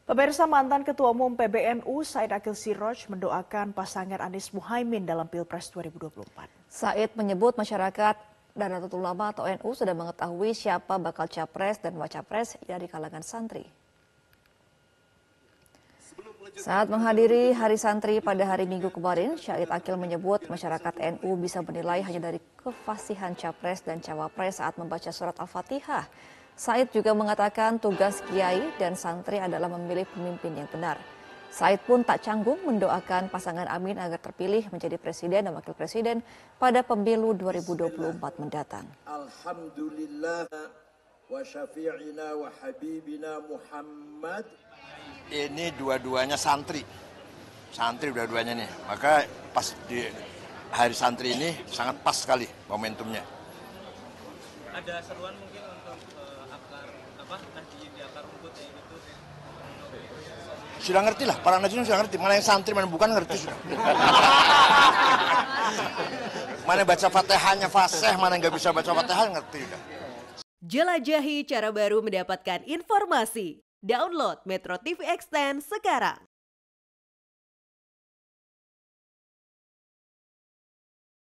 Pemirsa, mantan Ketua Umum PBNU Said Akil Siroj mendoakan pasangan Anies Muhaimin dalam Pilpres 2024. Said menyebut masyarakat dan Nahdlatul Ulama atau NU sudah mengetahui siapa bakal capres dan wacapres dari kalangan santri. Saat menghadiri Hari Santri pada hari Minggu kemarin, Said Akil menyebut masyarakat NU bisa menilai hanya dari kefasihan capres dan cawapres saat membaca surat Al-Fatihah. Said juga mengatakan tugas kiai dan santri adalah memilih pemimpin yang benar. Said pun tak canggung mendoakan pasangan Amin agar terpilih menjadi presiden dan wakil presiden pada pemilu 2024 mendatang. Alhamdulillah wa syafi'ina wa habibina Muhammad. Ini dua-duanya santri dua-duanya nih. Maka pas di hari santri ini sangat pas sekali momentumnya. Ada seruan mungkin untuk nahdien di akar rumput ya gitu. Sudah ngerti lah, para nahdien sudah ngerti. Mana yang santri, mana bukan ngerti sudah. Mana baca fatihahnya fasih, mana nggak bisa baca fatihah ngerti sudah. Jelajahi cara baru mendapatkan informasi. Download Metro TV Extend sekarang.